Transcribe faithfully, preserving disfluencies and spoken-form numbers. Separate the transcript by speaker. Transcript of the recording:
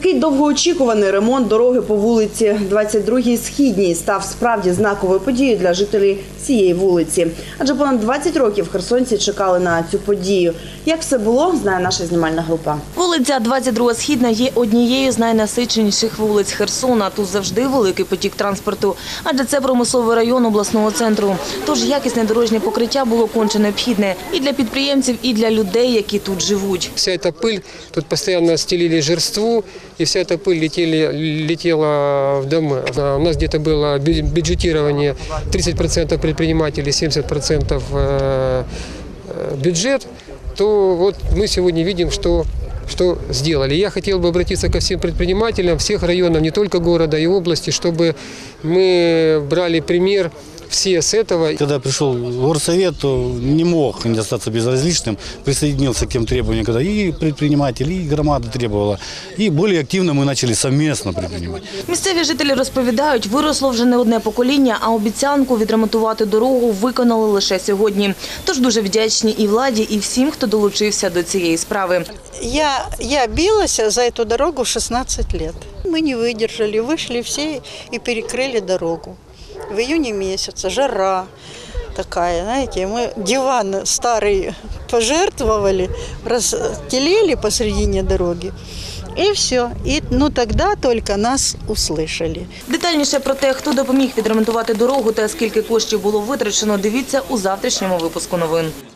Speaker 1: Такий довгоочікуваний ремонт дороги по вулиці двадцять другій Східній став справді знаковою подією для жителів цієї вулиці. Адже понад двадцять років херсонці чекали на цю подію. Як все було, знає наша знімальна група.
Speaker 2: Вулиця двадцять друга Східна є однією з найнасиченіших вулиць Херсона. Тут завжди великий потік транспорту, адже це промисловий район обласного центру. Тож якісне дорожнє покриття було конче необхідне і для підприємців, і для людей, які тут живуть.
Speaker 3: Вся ця пиль, тут постійно стелили жирству, и вся эта пыль летели, летела в дома. У нас где-то было бюджетирование тридцать процентов предпринимателей, семьдесят процентов бюджет, то вот мы сегодня видим, что что сделали. Я хотел бы обратиться ко всем предпринимателям всех районов, не только города и области, чтобы мы брали пример все с этого.
Speaker 4: Когда пришел в горсовет, то не мог не остаться безразличным, присоединился к тем требованиям, когда и предприниматели, и громада требовала. И более активно мы начали совместно предпринимать.
Speaker 2: Місцеві жителі розповідають, виросло вже не одне покоління, а обіцянку відремонтувати дорогу виконали лише сьогодні. Тож дуже вдячні і владі, і всім, хто долучився до цієї справи.
Speaker 5: Я, я билась за эту дорогу шестнадцать лет. Мы не выдержали, вышли все и перекрыли дорогу. В июне месяце жара такая, знаете, мы диван старый пожертвовали, расстелили посредине дороги. І все. І ну тоді тільки нас услышали.
Speaker 2: Детальніше про те, хто допоміг відремонтувати дорогу та скільки коштів було витрачено, дивіться у завтрашньому випуску новин.